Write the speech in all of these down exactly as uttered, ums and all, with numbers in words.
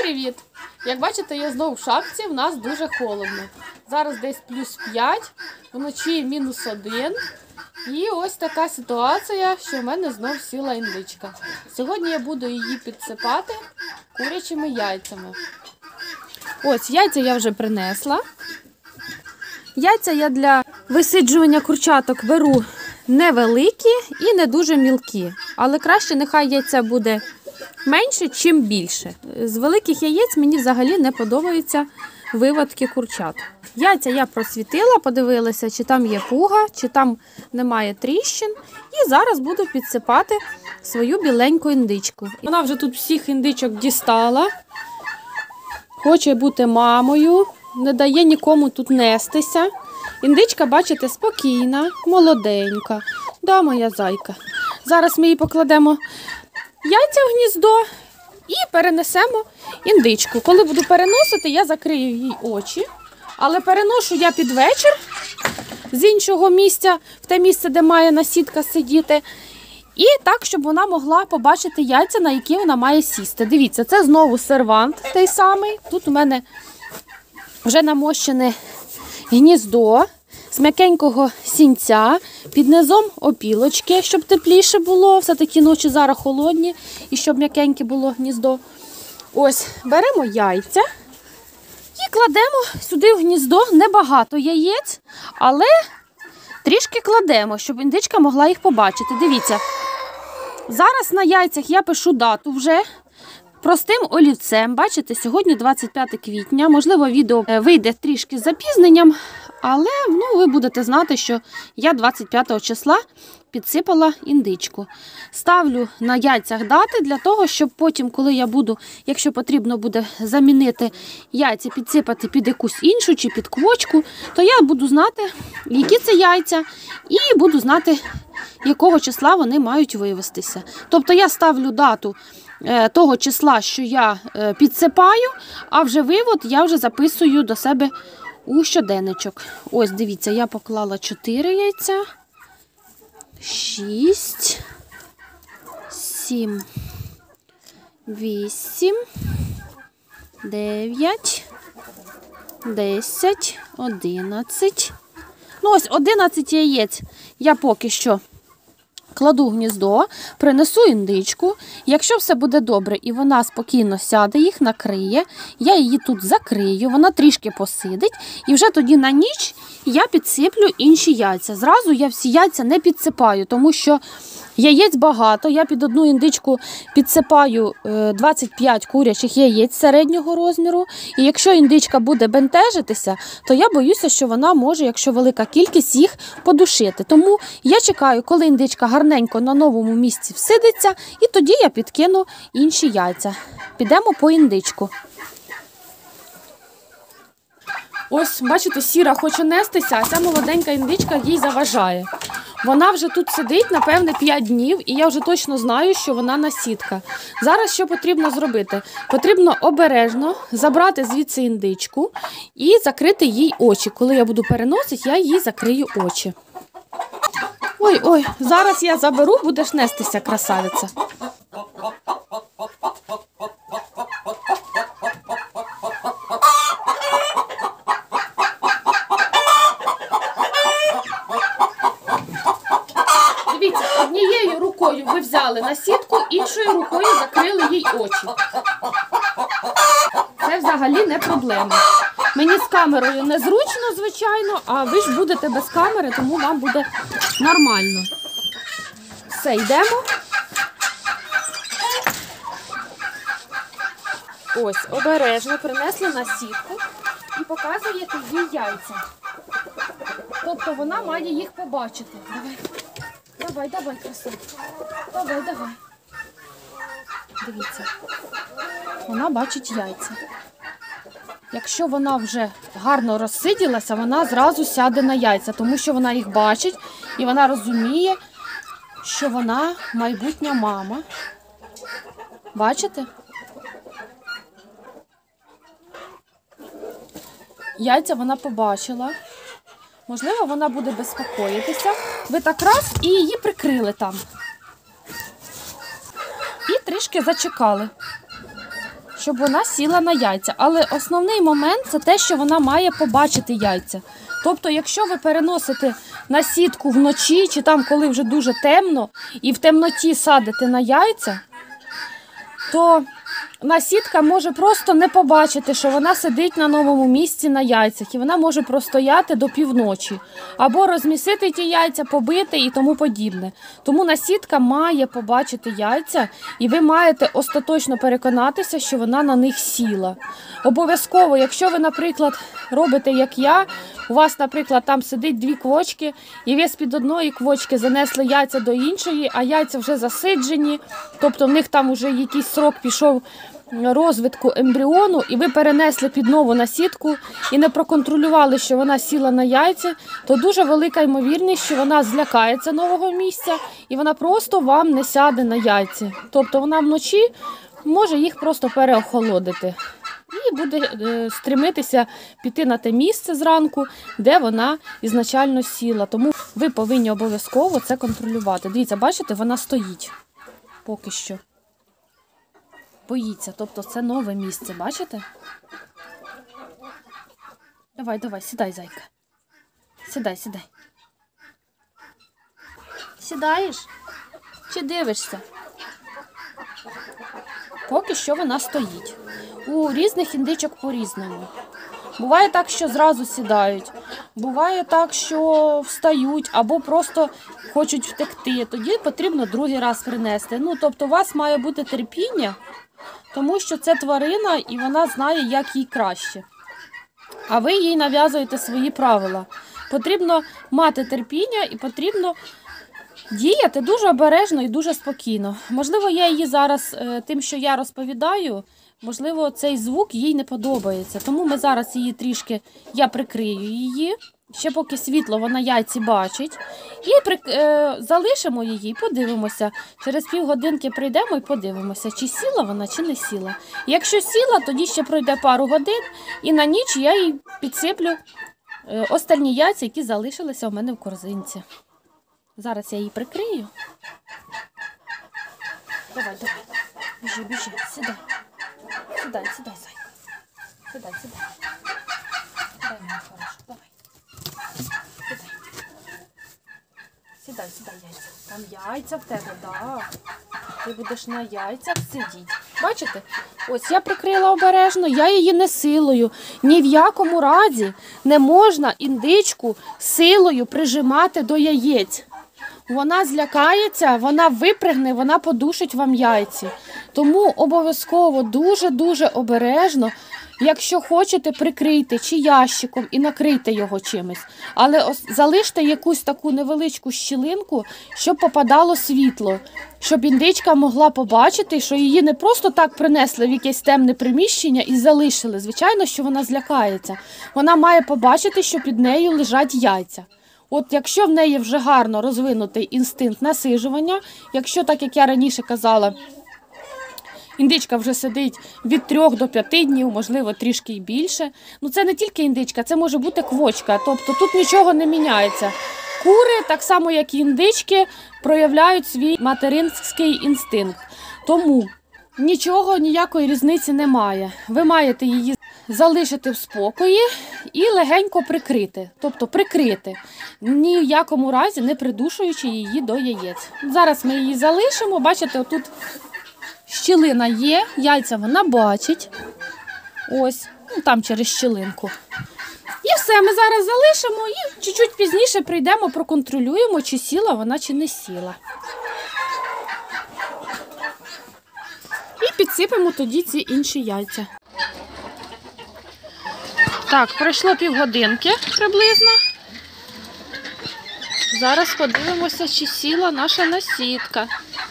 привіт! Як бачите, я знову в шапці, в нас дуже холодно. Зараз десь плюс п'ять, вночі мінус один. І ось така ситуація, що в мене знов сіла індичка. Сьогодні я буду її підсипати курячими яйцями. Ось, яйця я вже принесла. Яйця я для висиджування курчаток беру невеликі і не дуже мілкі. Але краще нехай яйця буде менше, чим більше. З великих яєць мені взагалі не подобаються виводки курчат. Яйця я просвітила, подивилася, чи там є пуга, чи там немає тріщин. І зараз буду підсипати свою біленьку індичку. Вона вже тут всіх індичок дістала. Хоче бути мамою, не дає нікому тут нестися. Індичка, бачите, спокійна, молоденька. Да, моя зайка. Зараз ми їй покладемо яйця в гніздо і перенесемо індичку. Коли буду переносити, я закрию їй очі. Але переношу я під вечір з іншого місця, в те місце, де має насідка сидіти. І так, щоб вона могла побачити яйця, на які вона має сісти. Дивіться, це знову сервант той самий. Тут у мене вже намощене гніздо з м'якенького сінця, під низом опілочки, щоб тепліше було. Все-таки ночі зараз холодні і щоб м'якеньке було гніздо. Ось, беремо яйця і кладемо сюди в гніздо. Небагато яєць, але трішки кладемо, щоб індичка могла їх побачити. Дивіться, зараз на яйцях я пишу дату вже простим олівцем. Бачите, сьогодні двадцять п'яте квітня. Можливо, відео вийде трішки з запізненням, але ну, ви будете знати, що я двадцять п'ятого числа підсипала індичку. Ставлю на яйцях дати для того, щоб потім, коли я буду, якщо потрібно буде замінити яйця, підсипати під якусь іншу чи під квочку, то я буду знати, які це яйця, і буду знати, якого числа вони мають вивестися. Тобто я ставлю дату того числа, що я підсипаю, а вже вивод я вже записую до себе у щоденничок. Ось, дивіться, я поклала чотири яйця, шість, сім, вісім, дев'ять, десять, одинадцять. Ну, ось одинадцять яєць я поки що кладу в гніздо, принесу індичку. Якщо все буде добре і вона спокійно сяде, їх накриє, я її тут закрию, вона трішки посидить. І вже тоді на ніч я підсиплю інші яйця. Зразу я всі яйця не підсипаю, тому що яєць багато. Я під одну індичку підсипаю двадцять п'ять курячих яєць середнього розміру. І якщо індичка буде бентежитися, то я боюся, що вона може, якщо велика кількість, їх подушити. Тому я чекаю, коли індичка гарненько на новому місці всидиться, і тоді я підкину інші яйця. Підемо по індичку. Ось, бачите, сіра хоче нестися, а ця молоденька індичка їй заважає. Вона вже тут сидить, напевне, п'ять днів, і я вже точно знаю, що вона насідка. Зараз що потрібно зробити? Потрібно обережно забрати звідси індичку і закрити їй очі. Коли я буду переносити, я їй закрию очі. Ой, ой, зараз я заберу, будеш нестися, красавиця. Дивіться, однією рукою ви взяли насідку, іншою рукою закрили їй очі. Це взагалі не проблема. Мені з камерою незручно, звичайно, а ви ж будете без камери, тому вам буде нормально. Все, йдемо. Ось, обережно принесли насідку і показуєте їй яйця. Тобто вона має їх побачити. Давай. Давай, давай, красиво. Давай, давай. Дивіться. Вона бачить яйця. Якщо вона вже гарно розсиділася, вона зразу сяде на яйця, тому що вона їх бачить і вона розуміє, що вона майбутня мама. Бачите? Яйця вона побачила. Можливо, вона буде безпокоїтися. Ви так раз і її прикрили там. І трішки зачекали, щоб вона сіла на яйця. Але основний момент – це те, що вона має побачити яйця. Тобто, якщо ви переносите на сітку вночі, чи там, коли вже дуже темно, і в темноті садите на яйця, то насітка може просто не побачити, що вона сидить на новому місці на яйцях, і вона може простояти до півночі. Або розмісити ті яйця, побити і тому подібне. Тому насітка має побачити яйця, і ви маєте остаточно переконатися, що вона на них сіла. Обов'язково, якщо ви, наприклад, робите, як я, у вас, наприклад, там сидить дві квочки, і ви з-під одної квочки занесли яйця до іншої, а яйця вже засиджені, тобто в них там вже якийсь срок пішов розвитку ембріону, і ви перенесли під нову насітку і не проконтролювали, що вона сіла на яйці, то дуже велика ймовірність, що вона злякається нового місця і вона просто вам не сяде на яйці. Тобто вона вночі може їх просто переохолодити. І буде е, стремитися піти на те місце зранку, де вона ізначально сіла. Тому ви повинні обов'язково це контролювати. Дивіться, бачите, вона стоїть поки що. Боїться, тобто це нове місце, бачите? Давай, давай, сідай, зайка. Сідай, сідай. Сідаєш? Чи дивишся? Поки що вона стоїть. У різних індичок по-різному. Буває так, що зразу сідають. Буває так, що встають або просто хочуть втекти. Тоді потрібно другий раз принести. Ну, тобто у вас має бути терпіння, тому що це тварина і вона знає, як їй краще. А ви їй нав'язуєте свої правила. Потрібно мати терпіння і потрібно діяти дуже обережно і дуже спокійно. Можливо, я її зараз, тим, що я розповідаю, можливо, цей звук їй не подобається. Тому ми зараз її трішки, я прикрию її, ще поки світло вона яйці бачить. І при, е, залишимо її і подивимося. Через півгодинки прийдемо і подивимося, чи сіла вона, чи не сіла. Якщо сіла, тоді ще пройде пару годин і на ніч я їй підсиплю е, останні яйця, які залишилися у мене в корзинці. Зараз я її прикрию. Давай, давай. Біжи, біжи, сідай. Сідай, сідай, зайка. Сідай, сідай. Сідай, моя хороша, давай. Сідай. Сідай, сідай, яйця. Там яйця в тебе, да. Ти будеш на яйцях сидіти. Бачите? Ось я прикрила обережно, я її не силою. Ні в якому разі не можна індичку силою прижимати до яєць. Вона злякається, вона випригне, вона подушить вам яйці. Тому обов'язково дуже-дуже обережно, якщо хочете, прикрийте чи ящиком і накрийте його чимось. Але залиште якусь таку невеличку щілинку, щоб попадало світло, щоб індичка могла побачити, що її не просто так принесли в якесь темне приміщення і залишили. Звичайно, що вона злякається. Вона має побачити, що під нею лежать яйця. От якщо в неї вже гарно розвинутий інстинкт насиджування, якщо, так як я раніше казала, індичка вже сидить від трьох до п'яти днів, можливо, трішки й більше. Ну це не тільки індичка, це може бути квочка, тобто тут нічого не міняється. Кури, так само як і індички, проявляють свій материнський інстинкт. Тому нічого, ніякої різниці немає. Ви маєте її залишити в спокої і легенько прикрити, тобто прикрити, ні в якому разі не придушуючи її до яєць. Зараз ми її залишимо, бачите, отут щілина є, яйця вона бачить, ось, ну, там через щілинку. І все, ми зараз залишимо і чуть-чуть пізніше прийдемо, проконтролюємо, чи сіла вона, чи не сіла. І підсипемо тоді ці інші яйця. Так, пройшло півгодинки приблизно. Зараз подивимося, чи сіла наша насітка.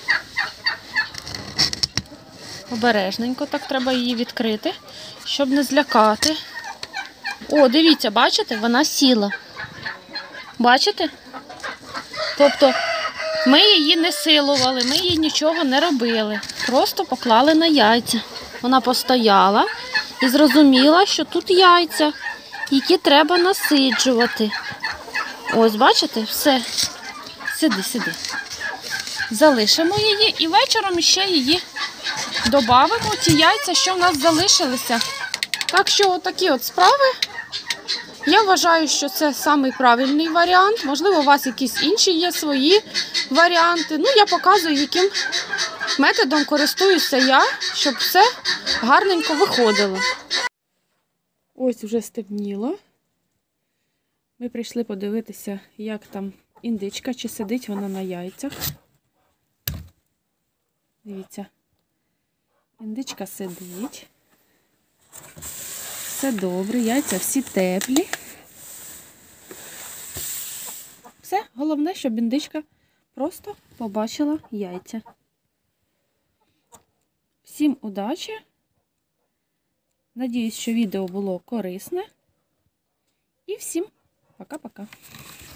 Обережненько так треба її відкрити, щоб не злякати. О, дивіться, бачите, вона сіла. Бачите? Тобто ми її не силували, ми їй нічого не робили. Просто поклали на яйця. Вона постояла і зрозуміла, що тут яйця, які треба насиджувати. Ось, бачите, все. Сиди, сиди. Залишимо її і вечором ще її додамо ті яйця, що в нас залишилися. Так що отакі от справи. Я вважаю, що це самий правильний варіант. Можливо, у вас якісь інші є свої варіанти. Ну, я показую, яким методом користуюся я, щоб все гарненько виходило. Ось вже стемніло. Ми прийшли подивитися, як там індичка, чи сидить вона на яйцях. Дивіться, індичка сидить. Все добре, яйця всі теплі. Все, головне, щоб індичка просто побачила яйця. Всім удачі! Надіюсь, що відео було корисне. І всім пока-пока!